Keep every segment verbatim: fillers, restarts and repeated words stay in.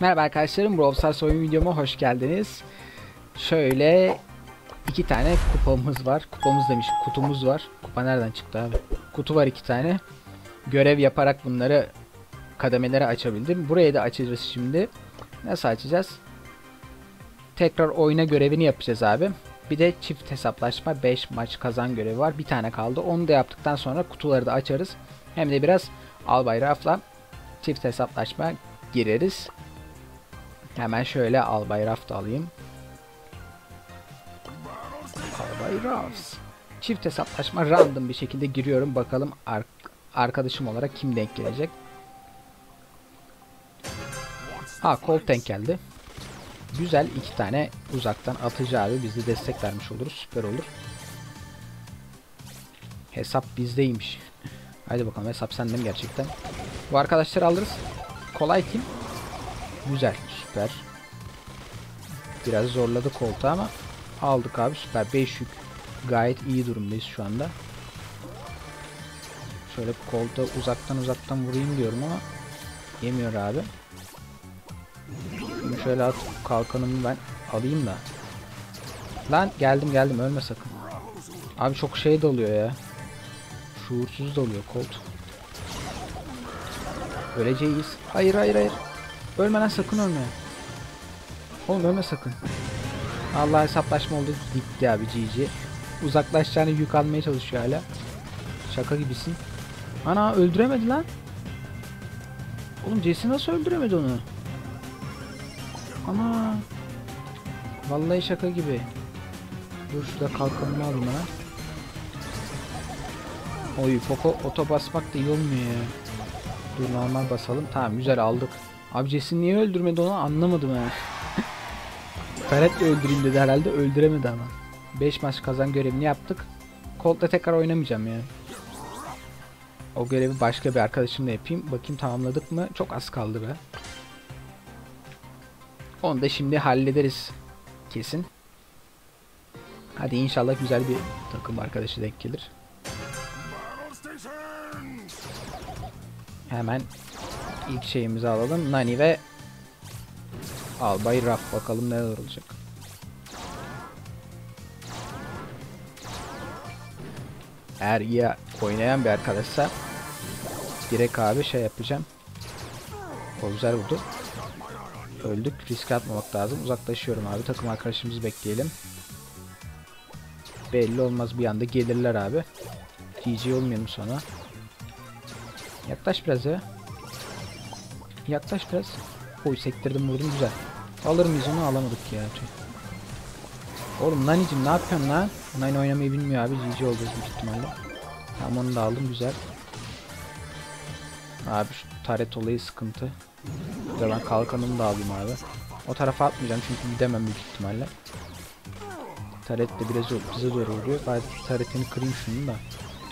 Merhaba arkadaşlarım, Brawl Stars oyun videoma hoş geldiniz. Şöyle iki tane kupamız var. Kupamız demiş, kutumuz var. Kupa nereden çıktı abi? Kutu var iki tane. Görev yaparak bunları kademeleri açabildim. Burayı da açacağız şimdi. Nasıl açacağız? Tekrar oyna görevini yapacağız abi. Bir de çift hesaplaşma beş maç kazan görevi var. Bir tane kaldı. Onu da yaptıktan sonra kutuları da açarız. Hem de biraz Albayraf'la çift hesaplaşma gireriz. Hemen şöyle Albayraf da alayım. Albayraf. Çift hesaplaşma random bir şekilde giriyorum. Bakalım ar arkadaşım olarak kim denk gelecek. Ha, Colt denk geldi. Güzel, iki tane uzaktan atıcı abi. Biz de destek vermiş oluruz. Süper olur. Hesap bizdeymiş. Hadi bakalım, hesap sende mi gerçekten? Bu arkadaşları alırız. Kolay kim? Güzel, süper. Biraz zorladı Colt'u ama aldık abi, süper. beş yük. Gayet iyi durumdayız şu anda. Şöyle Colt'a uzaktan uzaktan vurayım diyorum ama yemiyor abi. Şimdi şöyle at, kalkanımı ben alayım da. Lan geldim geldim, ölme sakın. Abi çok şey dalıyor ya. Şuursuz dalıyor Colt. Öleceğiz. Hayır hayır hayır. Ölme lan, sakın ölme. Oğlum ölme sakın. Allah, hesaplaşma oldu. Gitti abi, G G. Uzaklaşacağını yük almaya çalışıyor hala. Şaka gibisin. Ana, öldüremedi lan. Oğlum Jesse nasıl öldüremedi onu? Ana. Vallahi şaka gibi. Dur şurada kalkanımı alayım ha. Oy, Poco oto basmak da iyi olmuyor ya. Dur normal basalım. Tamam, güzel aldık. Abi Jesse niye öldürmedi onu anlamadım ha. Ferret'le öldüreyim dedi herhalde, öldüremedi ama. beş maç kazan görevini yaptık. Colt'la tekrar oynamayacağım ya. O görevi başka bir arkadaşımla yapayım. Bakayım tamamladık mı? Çok az kaldı be. Onu da şimdi hallederiz. Kesin. Hadi inşallah güzel bir takım arkadaşı denk gelir. Hemen ilk şeyimizi alalım. Nani ve Albayraf, bakalım neler olacak. Eğer iyi oynayan bir arkadaşsa direkt abi şey yapacağım. O güzel vurdu. Öldük. Risk atmamak lazım. Uzaklaşıyorum abi. Takım arkadaşımızı bekleyelim. Belli olmaz, bir anda gelirler abi. G G olmayalım sonra. Yaklaş biraz ya. Yaklaş biraz. Oy, sektirdim vurdum, güzel. Alır mıyız onu? Alamadık ya. Oğlum Nani'cim ne yapıyorsun lan? Nani oynamayı bilmiyor abi. G G olacağız büyük ihtimalle. Tamam, onu da aldım, güzel. Abi şu taret olayı sıkıntı. Burada ben kalkanımı da alayım abi. O tarafa atmayacağım çünkü gidemem büyük ihtimalle. Taret de biraz bize zor oluyor. Ben taretini kırayım şunu da.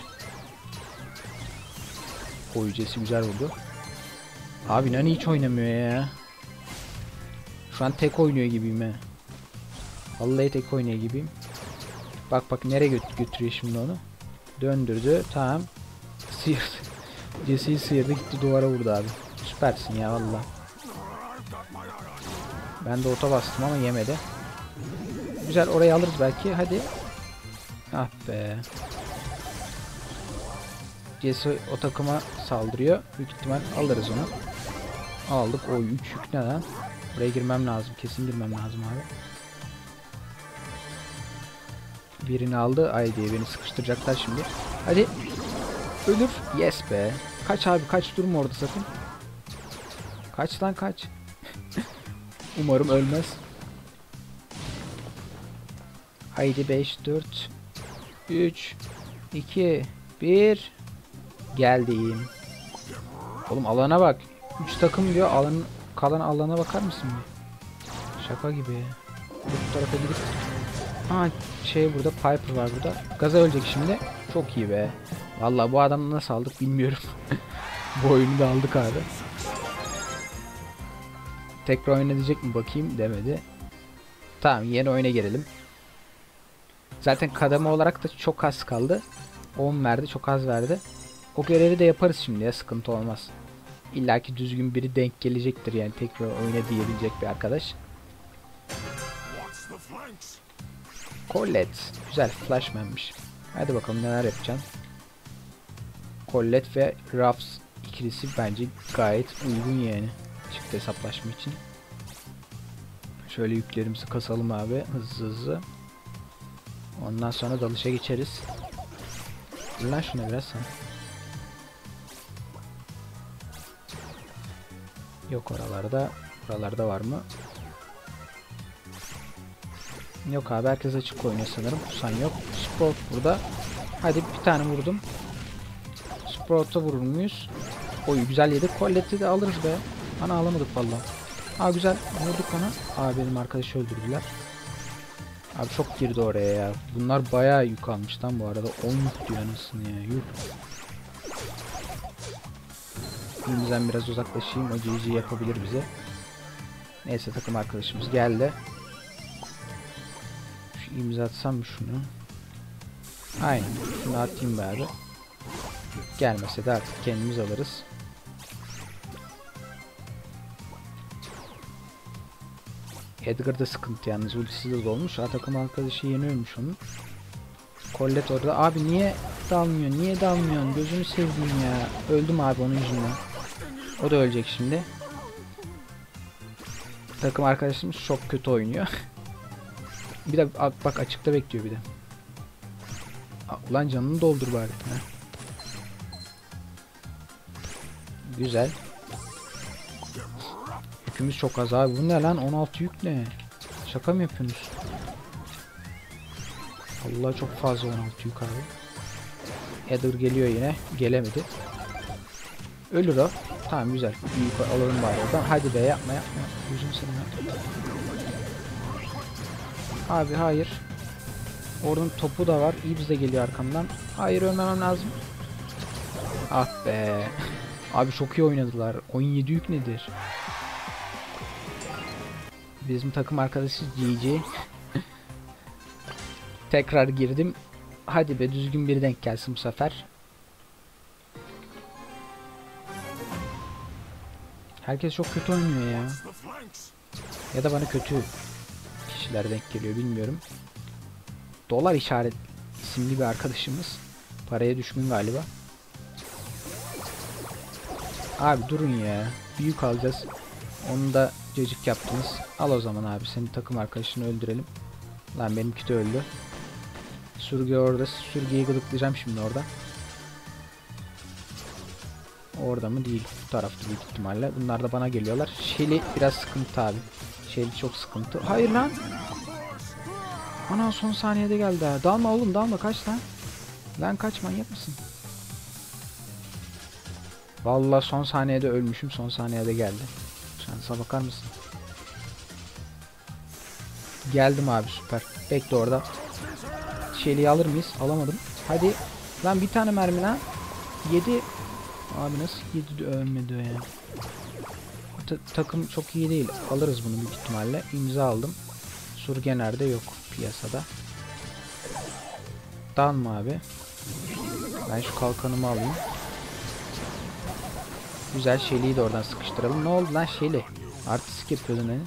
Oyuncesi güzel vurdu. Abi Nani hiç oynamıyor ya. Şu an tek oynuyor gibiyim he. Vallahi tek oynuyor gibiyim. Bak bak nereye göt götürüyor şimdi onu. Döndürdü, tamam. Sıyırdı. Jesse'yi sıyırdı, gitti duvara vurdu abi. Süpersin ya valla. Ben de ota bastım ama yemedi. Güzel, orayı alırız belki, hadi. Ah be. Jesse o takıma saldırıyor. Büyük ihtimal alırız onu. Aldık. O üç yük ne lan? Buraya girmem lazım. Kesin girmem lazım abi. Birini aldı. Ay diye beni sıkıştıracaklar şimdi. Hadi. Ölür. Yes be. Kaç abi, kaç, durma orada sakın. Kaç lan kaç. Umarım ölmez. Haydi beş, dört, üç, iki, bir. Geldim. Oğlum alana bak. üç takım diyor. Alan, kalan alana bakar mısın bir? Şaka gibi. Bu tarafa gidip. Aa, şey burada Piper var burada. Gaza ölecek şimdi. Çok iyi be. Vallahi bu adamı nasıl aldık bilmiyorum. Bu oyunu da aldık abi. Tekrar oyna diyecek mi bakayım, demedi. Tamam, yeni oyuna girelim. Zaten kademe olarak da çok az kaldı. on verdi, çok az verdi. O görevi de yaparız şimdi ya, sıkıntı olmaz. İlla ki düzgün biri denk gelecektir yani tekrar oyna diyebilecek bir arkadaş. Colette. Güzel flashman'mış. Hadi bakalım neler yapacağım. Colette ve Ruffs ikilisi bence gayet uygun yani. Çift hesaplaşma için. Şöyle yüklerimizi kasalım abi hızlı hızlı. Ondan sonra dalışa geçeriz. Lan şuna biraz sen. Yok oralarda. Oralarda var mı? Yok abi herkes açık oynuyor sanırım. Kusan yok. Sprout burada. Hadi bir tane vurdum. Sprout'a vurur muyuz? Oy güzel yedik. Colette'i de alırız be. Ana alamadık vallahi. Aa güzel vurduk ona. Aa benim arkadaşı öldürdüler. Abi çok girdi oraya ya. Bunlar bayağı yük almış lan bu arada. on yük diyor anasını ya. Yuh. Elimizden biraz uzaklaşayım. O G G yapabilir bize. Neyse takım arkadaşımız geldi. Şu imza atsam mı şunu? Aynen. Şunu atayım bari. Gelmese de artık kendimiz alırız. Edgar'da sıkıntı yalnız. Ultisi de olmuş. Ha, takım arkadaşı yeniyormuş onun. Colette orada. Abi niye dalmıyor? Niye dalmıyorsun? Gözünü sevdiğim ya. Öldüm abi onun yüzünden. O da ölecek şimdi. Takım arkadaşımız çok kötü oynuyor. Bir de bak açıkta bekliyor bir de. Ulan canını doldur bari. Ha. Güzel. Yükümüz çok az abi. Bu ne lan? on altı yük ne? Şaka mı yapıyorsunuz? Allah çok fazla on altı yük abi. Edgar geliyor yine. Gelemedi. Ölür o. Tamam güzel. Yük alalım bari oradan. Hadi be yapma yapma. Yüzüm senin. Abi hayır. Oradan topu da var. İyi bize geliyor arkamdan. Hayır ölmemem lazım. Ah be. Abi çok iyi oynadılar. on yedi yük nedir? Bizim takım arkadaşı G G. Tekrar girdim. Hadi be düzgün bir denk gelsin bu sefer. Herkes çok kötü oynuyor ya. Ya da bana kötü kişiler denk geliyor bilmiyorum. Dolar işaret isimli bir arkadaşımız. Paraya düşkün galiba. Abi durun ya. Büyük alacağız. Onu da cacık yaptınız. Al o zaman abi. Senin takım arkadaşını öldürelim. Lan benimki de öldü. Sürgü orada. Sürgüyü gıdıklayacağım şimdi orada. Orada mı? Değil. Bu tarafta büyük ihtimalle. Bunlar da bana geliyorlar. Shelly biraz sıkıntı abi. Shelly çok sıkıntı. Hayır lan. Ana son saniyede geldi ha. Dalma oğlum dalma kaç lan. Lan kaç manyak mısın? Vallahi son saniyede ölmüşüm. Son saniyede geldi. Şansa bakar mısın? Geldim abi süper. Bekle orada. Shelly'yi alır mıyız? Alamadım. Hadi. Lan bir tane mermi lan. yedi. Abi nasıl yedi de ölmedi ya. Ta takım çok iyi değil. Alırız bunu büyük ihtimalle. İmza aldım. Surge nerede? Yok piyasada. Dalma abi. Ben şu kalkanımı alayım. Güzel Shelly'yi de oradan sıkıştıralım. Ne oldu lan Shelly? Artistik yapıyordun hani.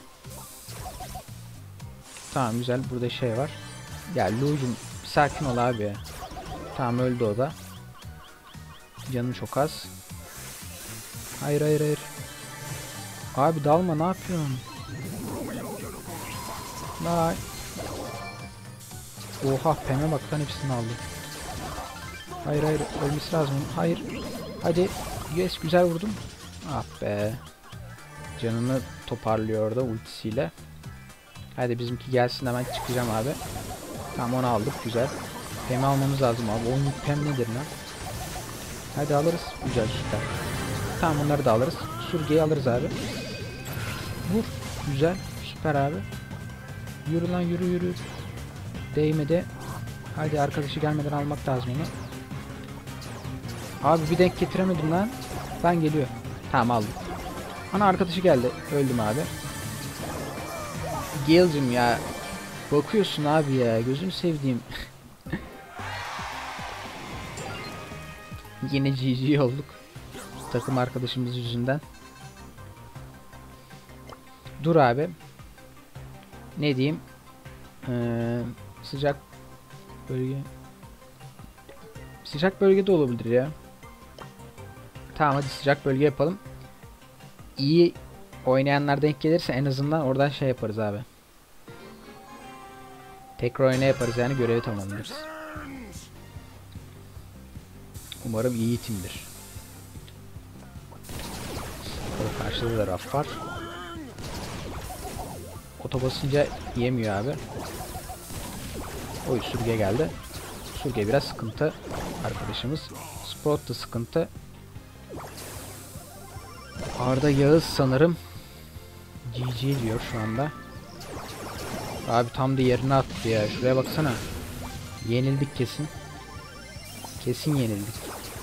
Tamam güzel. Burada şey var. Ya Lu'cum sakin ol abi ya. Tamam öldü o da. Canım çok az. Hayır hayır hayır. Abi dalma ne yapıyorsun? Vay. Oha peme bak lan hepsini aldı. Hayır hayır ölmesi lazım. Hayır. Hadi. Yes güzel vurdum. Ah be. Canını toparlıyor orada ultisiyle. Hadi bizimki gelsin hemen çıkacağım abi. Tamam onu aldık güzel. Pem'i almamız lazım abi. on pem nedir lan? Hadi alırız. Güzel süper. Tamam bunları da alırız. Surge'yi alırız abi. Vur. Güzel. Süper abi. Yürü lan yürü yürü. Değmedi. Hadi arkadaşı gelmeden almak lazım onu. Abi bir denk getiremedim lan. Ben geliyor. Tamam aldım. Ana arkadaşı geldi. Öldüm abi. Gale'cim ya. Bakıyorsun abi ya. Gözünü sevdiğim. Yine G G olduk. takım arkadaşımız yüzünden. Dur abi. Ne diyeyim? Ee, sıcak bölge. Sıcak bölgede olabilir ya. Tamam, hadi sıcak bölge yapalım. İyi oynayanlar denk gelirse en azından oradan şey yaparız abi. Tekrar oyna yaparız yani, görevi tamamlarız. Umarım iyi timdir. Karşıda da raf var. Oto basınca yemiyor abi. Oy, sürge geldi. Sürge biraz sıkıntı arkadaşımız. Sprout da sıkıntı. Arda Yağız sanırım G G diyor şu anda. Abi tam da yerine attı ya. Şuraya baksana. Yenildik kesin. Kesin yenildik.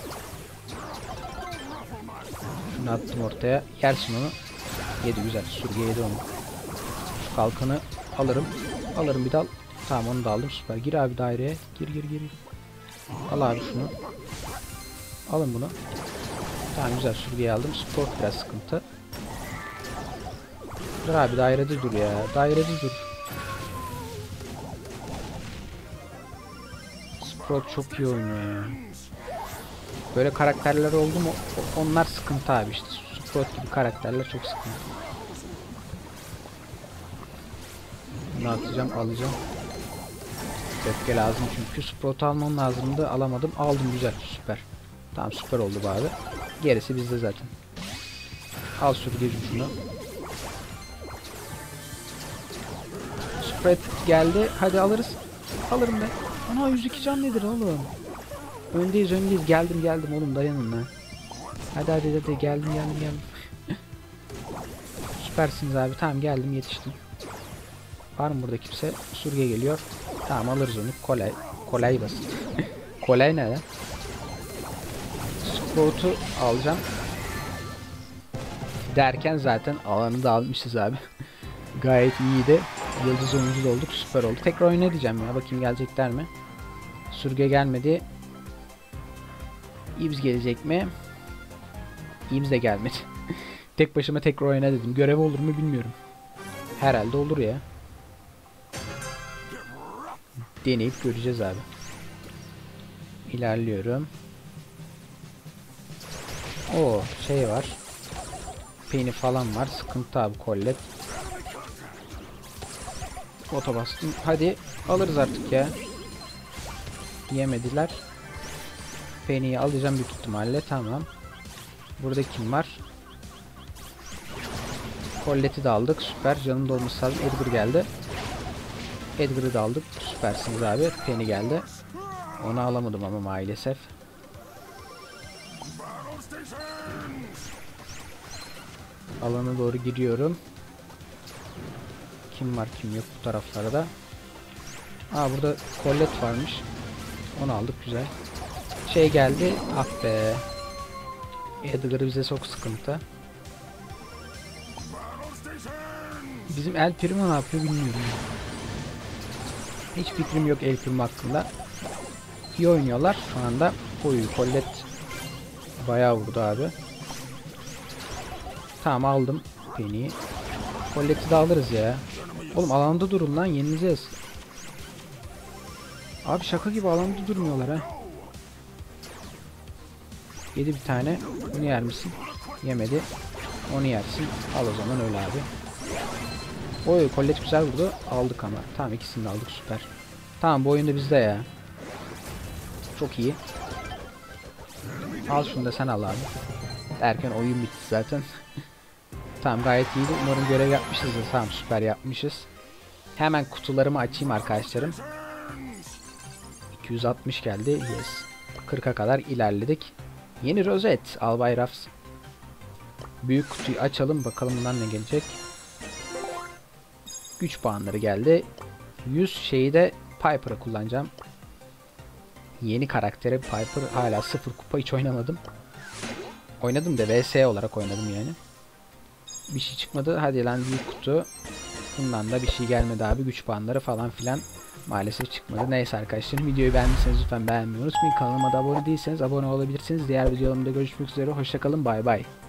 Şunu attım ortaya. Yersin onu. Yedi, güzel. Sürge yedi onu. Şu kalkanı alırım. Alırım bir dal. Tamam, onu da aldım. Süper. Gir abi daireye. Gir gir gir. Al abi şunu. Alın bunu. Tamam, güzel. Sürgeyi aldım. Sport biraz sıkıntı. Dur abi, dairede dur ya. Dairede dur. Sport çok iyi oynuyor ya. Böyle karakterler oldu mu onlar sıkıntı abi işte. Sport gibi karakterler çok sıkıntı. Bunu atacağım, alacağım. Öfke lazım çünkü. Sport almam lazımdı, alamadım. Aldım, güzel, süper. Tamam, süper oldu bu abi. Gerisi bizde zaten. Al sürgeci şunu. Spread geldi. Hadi alırız. Alırım ben. Ana yüz iki can nedir oğlum? Öndeyiz öndeyiz. Geldim geldim oğlum, dayanın lan. Hadi hadi hadi, geldim geldim geldim. Süpersiniz abi. Tamam, geldim, yetiştim. Var mı burada kimse? Sürge geliyor. Tamam, alırız onu. Kolay. Kolay basit. Kolay ne lan? Sprout'u alacağım. Derken zaten alanı da almışız abi. Gayet iyiydi. Yıldız oyuncu da olduk. Süper oldu. Tekrar oyna diyeceğim ya. Bakayım gelecekler mi? Sürge gelmedi. İbz gelecek mi? İbz de gelmedi. Tek başıma tekrar oyna dedim. Görev olur mu bilmiyorum. Herhalde olur ya. Deneyip göreceğiz abi. İlerliyorum. O şey var. Penny falan var. Sıkıntı abi, kollet. Ota bastım. Hadi alırız artık ya. Yemediler. Penny'yi alacağım büyük ihtimalle. Tamam. Burada kim var? Collette'i de aldık. Süper. Canım dolması lazım. Edgar geldi. Edgar'ı da aldık. Süpersiniz abi. Penny geldi. Onu alamadım ama maalesef. Alana doğru gidiyorum. Kim var kim yok bu taraflarda. Aa, burada Colette varmış. Onu aldık, güzel. Şey geldi. Ah be. Edgar bize çok sıkıntı. Bizim El Primo ne yapıyor bilmiyorum. Hiç fikrim yok El Primo hakkında. İyi oynuyorlar şu anda. Oy, Colette bayağı vurdu abi. Tamam, aldım Penny'yi. Collette'i de alırız ya. Oğlum alanda durun lan, yenileceğiz. Abi şaka gibi alanda durmuyorlar ha. Yedi bir tane. Bunu yer misin? Yemedi. Onu yersin. Al o zaman, öyle abi. Oy, Colette güzel vurdu. Aldık ama. Tamam, ikisini de aldık, süper. Tamam, bu oyunda bizde ya. Çok iyi. Al şunu da sen al abi. Derken oyun bitti zaten. Tamam, gayet iyiydi. Umarım görev yapmışızdır. Tamam, süper yapmışız. Hemen kutularımı açayım arkadaşlarım. iki yüz altmış geldi. Yes. kırka kadar ilerledik. Yeni rozet. Albay Rafs. Büyük kutuyu açalım. Bakalım bundan ne gelecek. Güç puanları geldi. yüz şeyi de Piper'a kullanacağım. Yeni karakteri Piper. Hala sıfır kupa, hiç oynamadım. Oynadım da V S olarak oynadım yani. Bir şey çıkmadı. Hadi lan, büyük kutu. Bundan da bir şey gelmedi abi. Güç puanları falan filan. Maalesef çıkmadı. Neyse arkadaşlar, videoyu beğendiyseniz lütfen beğenmeyi unutmayın. Kanalıma da abone değilseniz abone olabilirsiniz. Diğer videolarımda görüşmek üzere. Hoşçakalın. Bay bay.